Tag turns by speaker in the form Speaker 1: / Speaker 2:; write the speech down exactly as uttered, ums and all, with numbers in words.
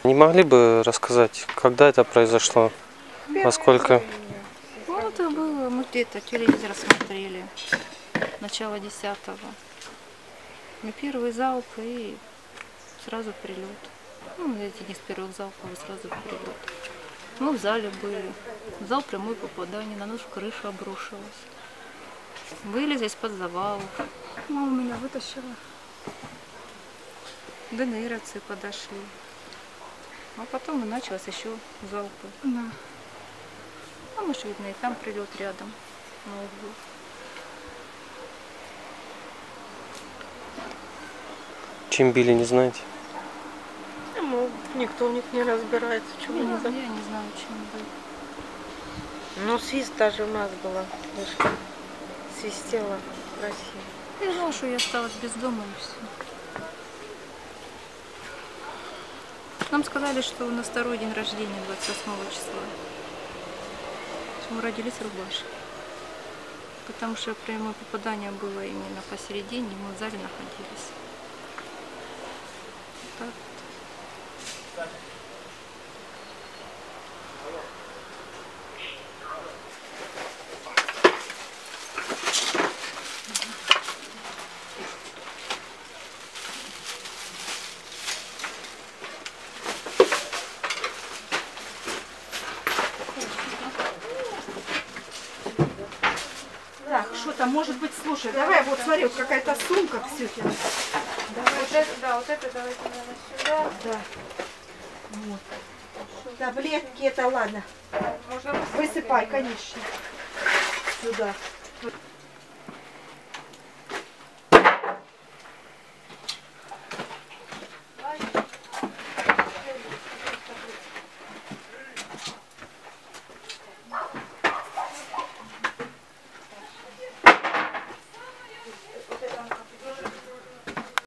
Speaker 1: Не могли бы рассказать, когда это произошло? Во сколько?
Speaker 2: Ну, это было, мы где-то телевизор смотрели. Начало десятого. Мы первый залп и сразу прилет. Ну, эти не с первых залпов, а сразу прилет. Мы в зале были. В зал прямое попадание, на нашу крышу обрушилось. Вылезли из-под завалов.
Speaker 3: Мама меня вытащила.
Speaker 2: ДНРовцы подошли. А потом и началось еще залпы.
Speaker 3: Да.
Speaker 2: А может, видно, и там прилет рядом, на углу.
Speaker 1: Чем били, не знаете?
Speaker 4: Ну, никто в них не разбирается.
Speaker 2: Я
Speaker 4: Чего
Speaker 2: не,
Speaker 4: не
Speaker 2: знаю, я не знаю, чем было.
Speaker 4: Ну, свист даже у нас было. Слышно. Свистело красиво.
Speaker 2: Я знала, что я осталась без дома и все. Нам сказали, что у нас второй день рождения, двадцать восьмого числа. Что мы родились в Рубаше. Потому что прямое попадание было именно посередине, мы в зале находились. Так.
Speaker 3: Так, что там может быть, слушай, давай, вот смотри, вот какая-то сумка, все.
Speaker 4: Давай. Вот это, да, вот это давайте, наверное, сюда.
Speaker 3: Да. Вот. Таблетки, это ладно.
Speaker 4: Можно
Speaker 3: Высыпай, конечно. Сюда.